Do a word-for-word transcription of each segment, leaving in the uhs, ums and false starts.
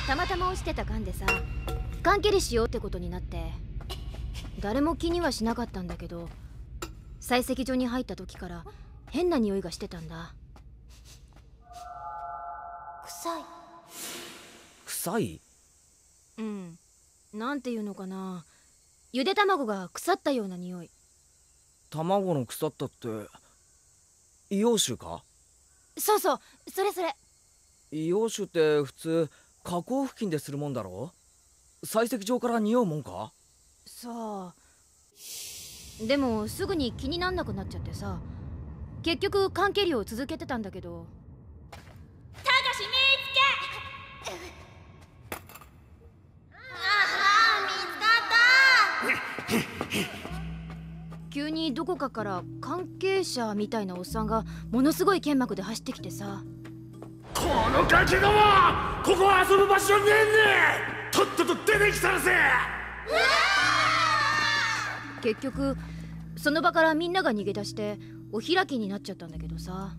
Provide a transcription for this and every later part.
たまたま落ちてた缶でさ、缶蹴りしようってことになって、誰も気にはしなかったんだけど、採石場に入った時から変な匂いがしてたんだ。 臭い。 臭い？ うん、なんていうのかな、ゆで卵が腐ったような匂い。 卵の腐ったって硫黄臭か？ そうそう、それそれ。 硫黄臭って普通河口付近でするもんだろ？採石場から匂うもんか？ さあ、でもすぐに気になんなくなっちゃってさ、結局缶蹴りを続けてたんだけど。 たかし見つけ。ああ、見つかった。 急にどこかから関係者みたいなおっさんがものすごい剣幕で走ってきてさ。 このガキども、ここは遊ぶ場所じゃねえんで、とっとと出てきたらせ。 結局その場からみんなが逃げ出してお開きになっちゃったんだけどさ。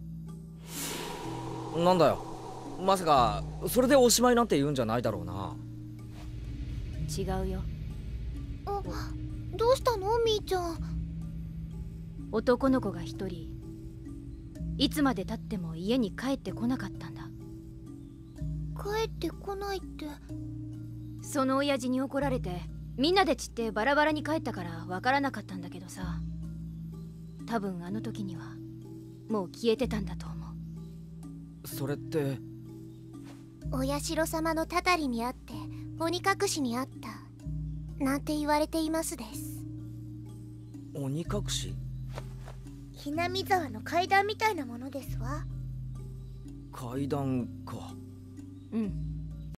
なんだよ、まさかそれでおしまいなんて言うんじゃないだろうな。 違うよ。 あ、どうしたのみーちゃん。 男の子が一人いつまでたっても家に帰ってこなかったんだ。 帰ってこないって。 その親父に怒られてみんなで散ってバラバラに帰ったからわからなかったんだけどさ、多分あの時にはもう消えてたんだと思う。 それってお社様のたたりにあって鬼隠しにあったなんて言われていますです。 鬼隠し？ ひなみ沢の階段みたいなものですわ。 階段か。 うん、